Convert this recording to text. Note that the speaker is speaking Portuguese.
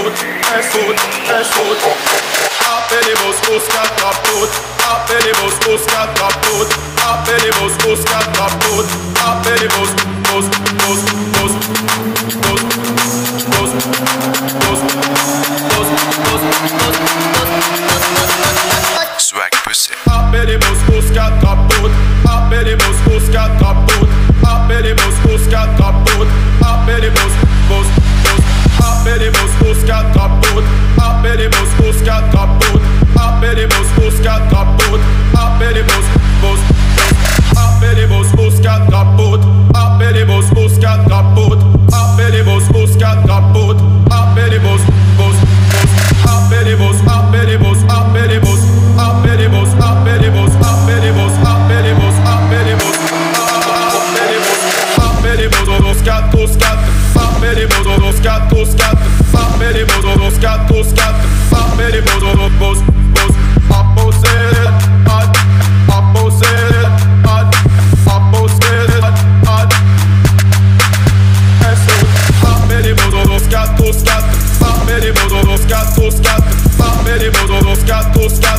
Apelemos busca caput, apelemos busca caput, apelemos busca caput, apelemos bus bus bus bus bus bus bus Swag pussy. Apelemos busca caput, apelemos busca caput, apelemos busca caput, apelemos bus bus, apelemos busca caput, apelemos busca caput, apelemos busca caput, apelemos bus bus, apelemos busca caput, apelemos busca caput, apelemos busca caput, apelemos bus bus, apelemos apelemos apelemos apelemos apelemos apelemos apelemos apelemos apelemos os gatos apelemos os gatos apelemos os gatos apelemos os bus bus apelemos os gatos